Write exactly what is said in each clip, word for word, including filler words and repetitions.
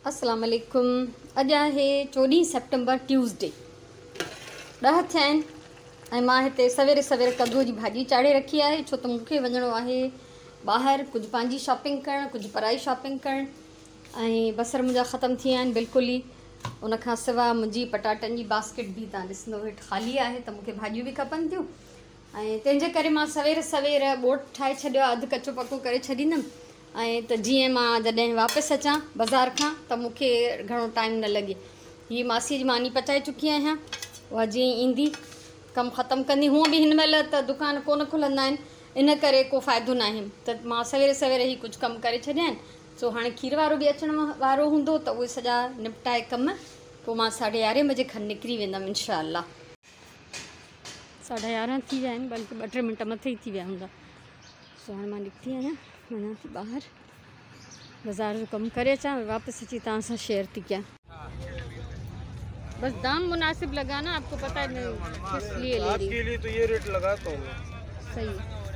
अस्सलाम वालेकुम। अॼु आहे चोॾहीं सेप्टेम्बर ट्यूसडे। ॾह थिया आहिनि ऐं मां हिते सवेरे सवेरे कद्दूअ जी भाॼी चाढ़े रखी आहे, छो त मूंखे वञिणो आहे ॿाहिरि कुझु पंहिंजी शॉपिंग करणु, कुझु पराई शॉपिंग करणु। ऐं बसर मुंहिंजा ख़तमु थी विया आहिनि बिल्कुलु ई। उनखां सवाइ मुंहिंजी पटाटनि जी बास्केट बि तव्हां ॾिसंदो हेठि ख़ाली आहे, त मूंखे भाॼियूं बि खपनि थियूं। ऐं तंहिंजे करे मां सवेरे सवेरे ॿोट ठाहे छॾियो आहे, अधु कचो पको करे छॾींदमि। ऐं त जीअं मां जॾहिं वापसि अचां बाज़ार खां त मूंखे घणो टाइम न लॻे। हीअ मासीअ जी मानी पचाए चुकी आहियां, उहा जीअं ईंदी कमु ख़तमु कंदी। हूअं बि हिन महिल त दुकान कोन खुलंदा आहिनि, इन करे को फ़ाइदो न आहे, त मां सवेरे सवेरे ई कुझु कमु करे छॾिया आहिनि। सो हाणे खीर वारो बि अचण वारो हूंदो त उहे सॼा निपटाए कमु पोइ मां साढे यारहें बजे खनि निकिरी वेंदमि इनशा अल्लाह। साढा यारहं थी विया आहिनि, बल्कि ॿ टे मिंट मथे ई थी विया हूंदा। सो हाणे मां निकिती आहियां, वञा थी ॿाहिरि बाज़ार जो कमु करे अचां, वापसि अची तव्हां सां शेयर थी कयां। बस दाम मुनासिब लगा ना, आपको पता है मैं किस लिए ले रही हूँ। आपके लिए तो ये रेट लगाता हूँ मैं। सही।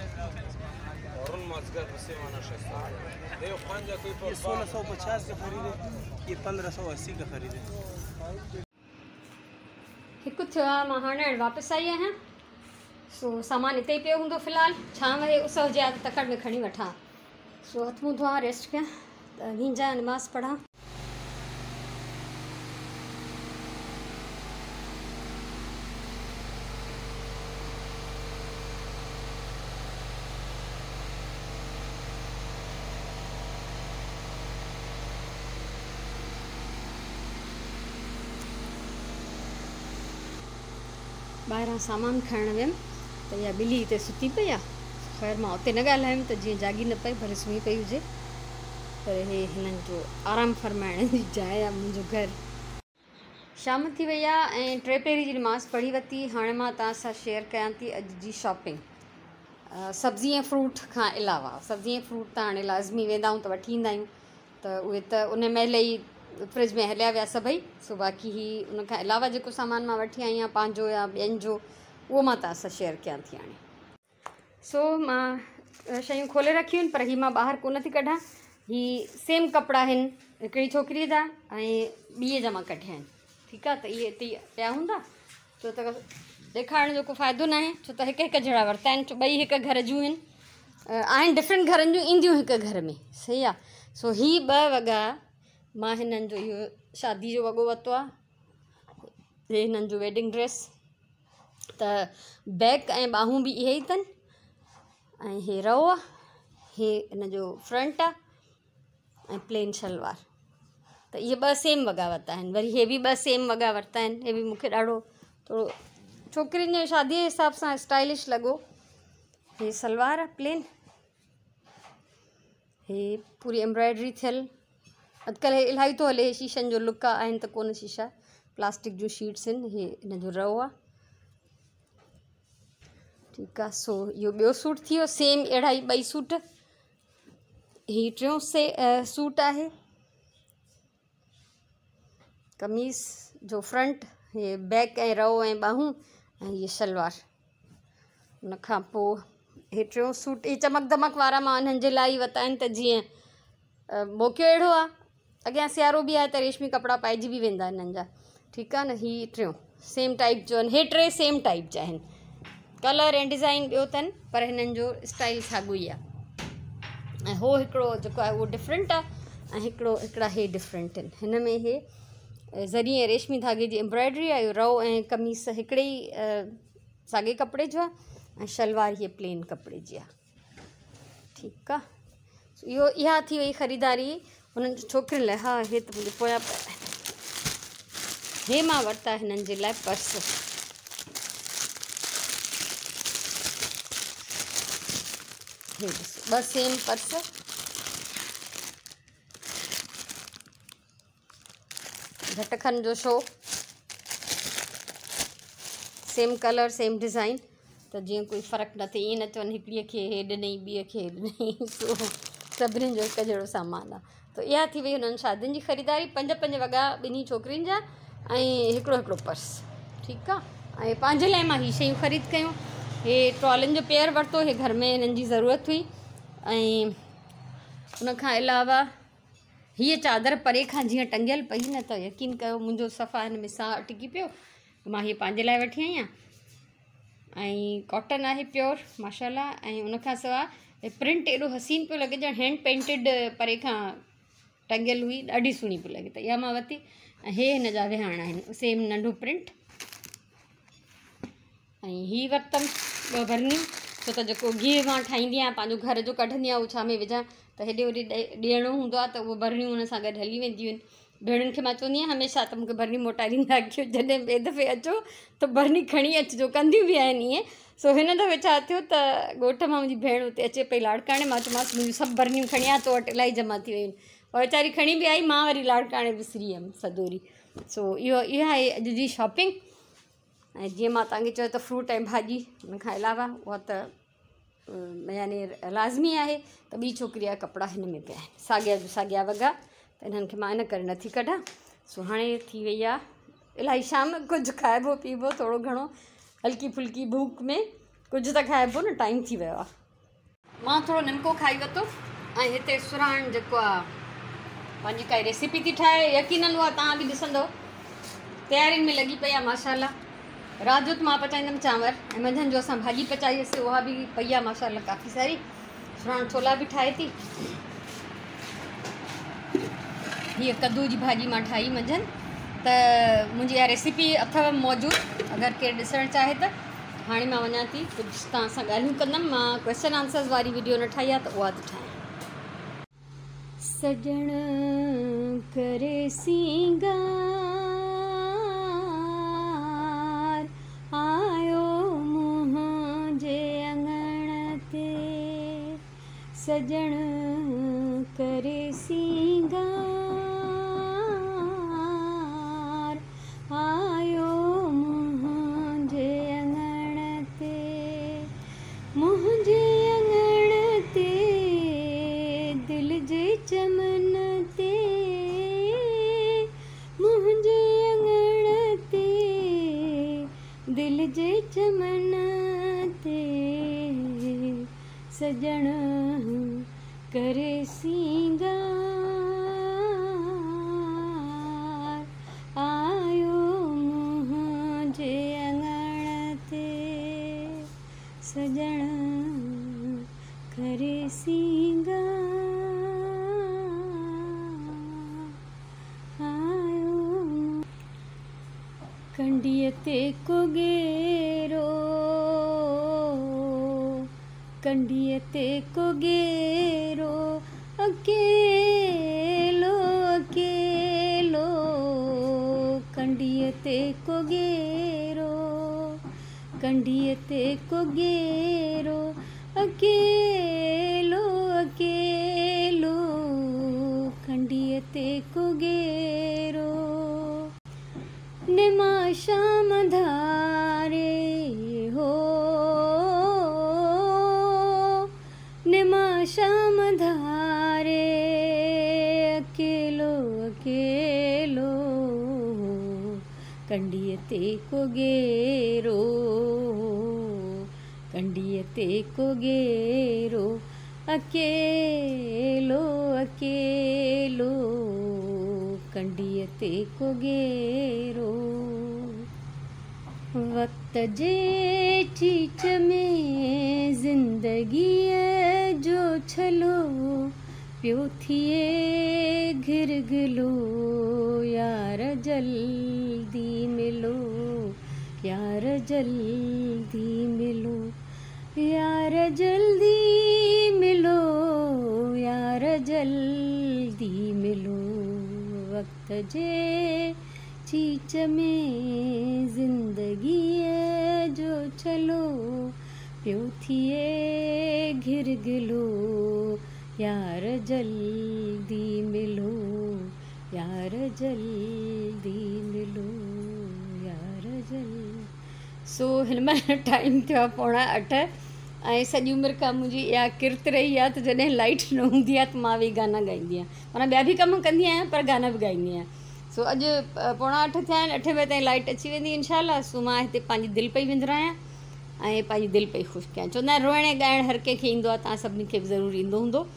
ये सोलह सौ पचास का खरीदे, ये पंद्रह सौ अस्सी का खरीदे। हिकु थियो आहे, मां हाणे वापसि आई आहियां। सो सामान हिते ई पियो हूंदो फ़िलहालु, छांव जे उस हुजे हा त तकड़ि में खणी वठां। सो हथ मुंहुं धोआं, रेस्ट कयां, त नींजा नमाज़ पढ़ां। ॿाहिरां सामान खणणु वियमि त इहा ॿिली हिते सुती पई आहे। ख़ैर मां उते न ॻाल्हायमि त जीअं जागी न पई, भले सुम्ही पई हुजे, पर हे हिननि जो आराम फरमाइण जी जाइ आहे मुंहिंजो घरु। शाम थी वई आहे ऐं टे पहिरीं जी नमाज़ पढ़ी वरिती। हाणे मां तव्हां सां शेयर कयां थी अॼु जी शॉपिंग। सब्ज़ी ऐं फ्रूट खां अलावा सब्ज़ी ऐं फ्रूट त हाणे लाज़मी वेंदा आहियूं त वठी ईंदा आहियूं, त उहे त उन महिल ई फ्रिज में हलिया विया सभई। सो बाक़ी ही उन खां अलावा जेको सामान मां वठी आई आहियां पंहिंजो या ॿियनि जो, उहो मां तव्हां सां शेयर कयां थी हाणे। सो मां शयूं खोले रखियूं आहिनि, पर ही मां ॿाहिरि कोन थी कढां। ही सेम कपिड़ा आहिनि हिकिड़ी छोकिरीअ जा ऐं ॿीअ जा मां कढिया आहिनि, ठीकु आहे। त इहे हिते पिया हूंदा, छो त ॾेखारण जो को फ़ाइदो न आहे, छो त हिकु हिकु जहिड़ा वरिता आहिनि। ॿई हिकु घर जूं आहिनि, आहिनि डिफ्रेंट घरनि जूं, ईंदियूं हिकु घर में, सही आहे। सो ही ॿ वॻा मां हिननि जो इहो शादी जो वॻो वरितो आहे, हे हिननि जो वेडिंग ड्रेस, त बैक ऐं ॿाहूं बि इहे ई अथनि, ऐं हे रओ आहे, हे हिन जो फ्रंट आहे, ऐं प्लेन शलवार। त इहे ॿ सेम वॻा वरिता आहिनि। वरी हे बि ॿ सेम वॻा वरिता आहिनि, हे बि मूंखे ॾाढो थोरो छोकिरियुनि जे शादीअ जे हिसाब सां स्टाइलिश लॻो। हे सलवार आहे प्लेन, हे पूरी एम्ब्रॉयडरी थियल। अॼुकल्ह हे इलाही थो हले, शीशनि जो लुक आहे, आहिनि त कोन शीशा, प्लास्टिक जूं शीट्स आहिनि। हे हिन जो रओ आहे, ठीकु आहे। सो इहो ॿियो सूट थी वियो, सेम अहिड़ा ई ॿई सूट। हीअ टियों से सूट आहे, कमीज़ जो फ्रंट, हे बैक ऐं रओ ऐं ॿाहूं, ऐं हीअ शलवार। उनखां पोइ हे टियों सूट, इहे चमक दमक वारा मां हिननि जे लाइ वरिता आहिनि, त जीअं मौक़ो अहिड़ो आहे, अॻियां सियारो बि आहे त रेशमी कपिड़ा पाइजी बि वेंदा हिननि जा, ठीकु आहे न। हीअ टियों सेम टाइप जो आहिनि, हे टे सेम टाइप जा आहिनि, कलर ऐं डिज़ाइन ॿियो अथनि, पर हिननि जो स्टाइल साॻियो ई आहे। ऐं हो हिकिड़ो जेको आहे उहो डिफ्रेंट आहे, ऐं हिकिड़ो हिकिड़ा हे डिफ्रेंट आहिनि। हिन में हे ज़री ऐं रेशमी धागे जी एम्ब्रॉयडरी आहे, रओ ऐं कमीज़ हिकिड़े ई साॻे कपिड़े जो आहे, ऐं शलवार हीअ प्लेन कपिड़े जी आहे, ठीकु आहे। इहो इहा थी वई ख़रीदारी हुननि छोकिरियुनि लाइ। हा, हे त मुंहिंजे पोयां पिया आहिनि। हे मां वरिता हिननि जे लाइ पर्स, हे ॾिसो ॿ सेम पर्स, झटखन जो show, same colour same design, त जीअं कोई फ़र्क़ु न थिए, ईअं न चवनि हिकिड़ीअ खे हे ॾिनई ॿीअ खे हे ॾिनई। सो सभिनीनि जो हिकु जहिड़ो सामान आहे। त इहा थी वई हुननि शादियुनि जी ख़रीदारी, पंज पंज वॻा ॿिन्ही छोकिरियुनि जा, ऐं हिकिड़ो हिकिड़ो पर्स, ठीकु आहे। ऐं पंहिंजे लाइ मां हीअ शयूं ख़रीद कयूं। हे ट्रॉलिन जो पेयर वरितो, हे घर में हिननि जी ज़रूरत हुई। ऐं उनखां अलावा हीअ चादर परे खां जीअं टंगियल पई न त यकीन कयो मुंहिंजो सफ़ा हिन में साह अटकी पियो। मां हीअ पंहिंजे लाइ वठी आई आहियां ऐं कॉटन आहे प्योर माशाल्लाह। ऐं उनखां सवाइ प्रिंट एॾो हसीन पियो लॻे ॼण हैंड पेंटेड परे खां टंगियल हुई, ॾाढी सुहिणी पई लॻे। त इहा मां वरिती ऐं हे हिन जा विहाणा आहिनि सेम नंढो प्रिंट। ऐं हीअ वरितमि ॿ भरनियूं, छो त जेको गिहु मां ठाहींदी आहियां पंहिंजो घर जो कढंदी आहियां उहो छा में विझां, त हेॾे होॾे ॾियणो हूंदो आहे त उहो भरनियूं हुन सां गॾु हली वेंदियूं आहिनि। भेणुनि खे मां चवंदी आहियां हमेशह त मूंखे भरनी मोटाए ॾींदा कयो, जॾहिं ॿिए दफ़े अचो त भरनी खणी अचिजो, कंदियूं बि आहिनि ईअं। सो हिन दफ़े छा थियो त ॻोठ मां मुंहिंजी भेण उते अचे पई लाड़काणे, मां चयोमांसि मुंहिंजूं सभु भरनियूं खणी आ, तो वटि इलाही जमा थी वियूं आहिनि। और वीचारी खणी बि आई, मां वरी लाड़काणे विसरी वियमि सदोरी। सो इहो इहा आहे अॼु जी शॉपिंग। ऐं जीअं मां तव्हांखे चयो त फ्रूट ऐं भाॼी हुन खां अलावा उहा त यानी लाज़मी आहे। त ॿी छोकिरी जा कपिड़ा हिन में पिया आहिनि, साॻिया जो साॻिया वॻा, त इन्हनि खे मां इन करे नथी कढां। सो हाणे थी वई आहे इलाही शाम, कुझु खाइबो पीबो थोरो घणो, हल्की फुल्की भूख में कुझु त खाइबो न, टाइम थी वियो आहे। मां थोरो निमको खाई वरितो ऐं हिते सुराण जेको आहे पंहिंजी काई रेसिपी थी ठाहे, यकीननि उहा तव्हां बि ॾिसंदव तयारियुनि में लॻी पई आहे माशाल्लाह। राति जो त मां पचाईंदमि चांवर ऐं मंझंदि जो असां भाॼी पचाईसीं, उहा बि पई आहे माशाल्लाह काफ़ी सारी। सुराण छोला बि ठाहे थी। हीअ कद्दू जी भाॼी मां ठाही मंझंदि, त मुंहिंजी इहा रेसिपी अथव मौजूदु, अगरि केरु ॾिसणु चाहे त। हाणे मां वञा थी कुझु तव्हां सां ॻाल्हियूं कंदमि। मां क्वेश्चन आंसर्स वारी वीडियो न ठाही आहे त उहा थी ठाहियां। सजण करे सिंगार आयो मुंहिंजे अंगण ते, सजण करे सिंगार आयो मुंहिंजे अंगण ते, मुंहिंजे अंगण ते दिल जे चमन ते, मुंहिंजे अंगण ते दिल जे चमन ते, सजण करे सिंगार आयो मुंहिंजे अंगण ते, सजण करे सिंगार आयो। कंडीअ ते कोगेरो, कंडीअ ते कोगेरो, अकेलो अकेलो, कंडीअ ते कोगेरो, कंडीअ ते कोगेरो, अकेलो अकेलो, कंडीअ ते कोगेरो। निमा शाम धारे हो, निमा शाम धारे, अकेलो अकेलो, कंडीअ ते कोगेरो, कंडीअ ते कोगेरो, अकेलो अकेलो, कंडीअ ते कोगेरो। वक्त जे चीच में ज़िंदगीअ जो छलो पियो थिए घिरघिलो, यार जल्दी मिलो, यार जल्दी मिलो, यार जल्दी मिलो, यार जल्दी मिलो। वक्त जे चीच में ज़िंदगीअ जो छलो पियो थिए घिरघिलो, यार जल्दी मिलो, यार जल्दी मिलो, यार जल्दी। सो हिन महिल टाइम थियो आहे पौणा अठ ऐं सॼी उमिरि खां मुंहिंजी इहा किरत रही आहे त जॾहिं लाइट न हूंदी आहे त मां वेही गाना ॻाईंदी आहियां। माना ॿिया बि कम कंदी आहियां पर गाना बि ॻाईंदी आहियां। सो अॼु पौणा अठ थिया आहिनि, अठे बजे ताईं लाइट अची वेंदी इनशाला। सो मां हिते पंहिंजी दिलि पई विंदरायां ऐं पंहिंजी दिलि पई ख़ुशि कयां। चवंदा आहिनि रोइण ॻाइणु हर कंहिंखे ईंदो आहे, तव्हां सभिनी खे बि ज़रूरु ईंदो हूंदो।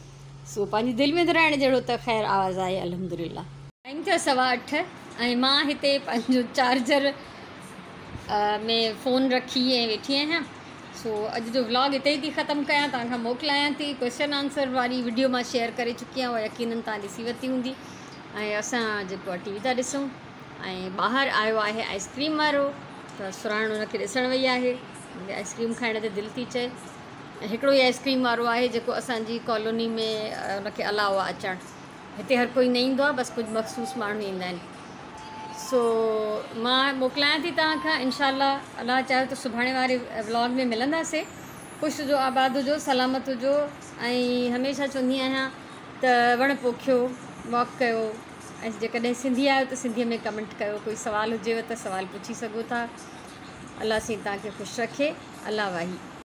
सो पंहिंजी दिलि में रहण जहिड़ो त ख़ैरु आवाज़ु आहे अल्हम्दुलिल्लाह। टाइम थियो सवा अठ ऐं मां हिते पंहिंजो चार्जर में फ़ोन रखी ऐं वेठी आहियां। सो अॼु जो व्लॉग हिते ई थी ख़तमु कयां, तव्हांखां मोकिलायां थी। क्वेश्चन आंसर वारी वीडियो मां शेयर करे चुकी आहियां, उहा यकीनन तव्हां ॾिसी वरिती हूंदी। ऐं असां जेको आहे टी वी था ॾिसूं ऐं ॿाहिरि आयो आहे आइस्क्रीम वारो, त सुराण हुनखे ॾिसणु वई आहे। आइस्क्रीम खाइण ते दिलि थी चए। ऐं हिकिड़ो ई आइस्क्रीम वारो आहे जेको असांजी कॉलोनी में हुनखे अलाउ आहे अचणु। हिते हर कोई न ईंदो आहे, बसि कुझु मख़सूस माण्हू ईंदा आहिनि। सो मां मोकिलायां थी तव्हांखां, इंशाल्लाह अलाह चाहे त सुभाणे वारे व्लॉग में मिलंदासीं। ख़ुशि हुजो, आबाद हुजो, सलामत हुजो। ऐं हमेशह चवंदी आहियां त वण पोखियो, वॉक कयो, ऐं जेकॾहिं सिंधी आहियो त सिंधीअ में कमेंट कयो। कोई सुवाल हुजेव त सुवाल पुछी सघो था। अलाह साईं तव्हांखे ख़ुशि रखे। अलाह वाही।